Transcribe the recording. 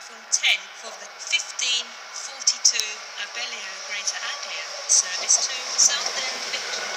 platform 10 for the 15:42 Abellio Greater Anglia service to Southend.